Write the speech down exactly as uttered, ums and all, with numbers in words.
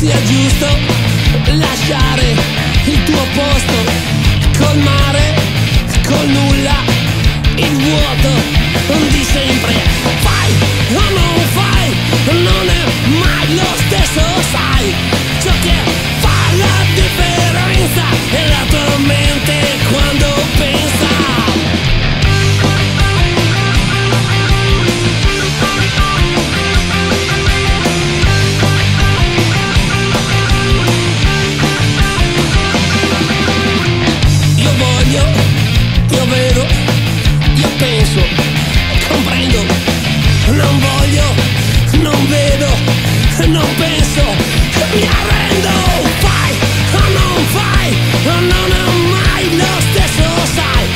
sia giusto lasciare il tuo posto col mare, col nulla, il vuoto di sempre. Fai o non fai, non è mai lo stesso, sai. Ciò che fa la differenza è la tua mente quando pensa. Io voglio, io vedo, io penso, comprendo, non voglio, non vedo, non penso, mi arrendo. Fai o non fai, non è mai lo stesso, sai.